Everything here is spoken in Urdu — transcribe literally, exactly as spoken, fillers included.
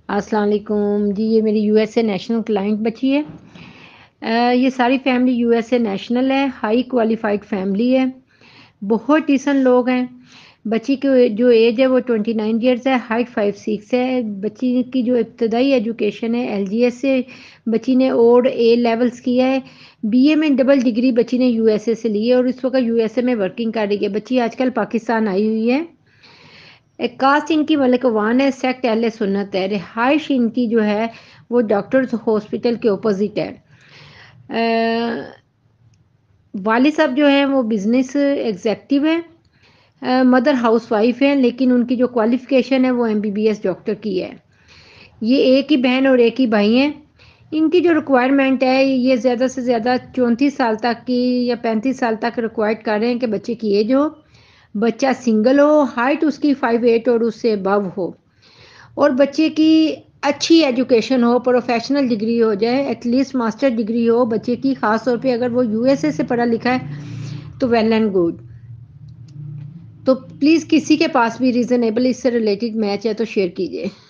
السلام علیکم جی، یہ میری U S A national client بچی ہے. آ, یہ ساری family U S A national ہے، ہائی کوالیفائڈ فیملی ہے، بہت ڈیسنٹ لوگ ہیں. بچی کی جو ایج ہے وہ ٹوئنٹی نائن ایئرس ہے، ہائٹ فائیو سکس ہے. بچی کی جو ابتدائی ایجوکیشن ہے ایل جی ایس سے بچی نے اوڈ اے لیولز کیا ہے. بی اے میں ڈبل ڈگری بچی نے یو ایس اے سے لی ہے اور اس وقت یو ایس اے میں ورکنگ کر رہی ہے. بچی آج کل پاکستان آئی ہوئی ہے. کاسٹ ان کی ملک وان ہے، سیکٹ اہل سنت ہے. رہائش ان کی جو ہے وہ ڈاکٹرز ہاسپٹل کے اپوزٹ ہے. والد صاحب جو ہیں وہ بزنس ایگزیکٹو ہیں، مدر ہاؤس وائف ہیں، لیکن ان کی جو کوالیفیکیشن ہے وہ M B B S doctor کی ہے. یہ ایک ہی بہن اور ایک ہی بھائی ہیں. ان کی جو ریکوائرمنٹ ہے یہ زیادہ سے زیادہ چونتیس سال تک کی یا پینتیس سال تک ریکوائرڈ کر رہے ہیں کہ بچے کی ایج ہو، بچہ سنگل ہو، ہائٹ اس کی فائیو ایٹ اور اس سے ابو ہو، اور بچے کی اچھی ایجوکیشن ہو، پروفیشنل ڈگری ہو جائے، ایٹ لیسٹ ماسٹر ڈگری ہو بچے کی. خاص طور پہ اگر وہ یو ایس اے سے پڑھا لکھا ہے تو ویل اینڈ گڈ. تو پلیز کسی کے پاس بھی ریزنیبل اس سے ریلیٹڈ میچ ہے تو شیئر کیجئے.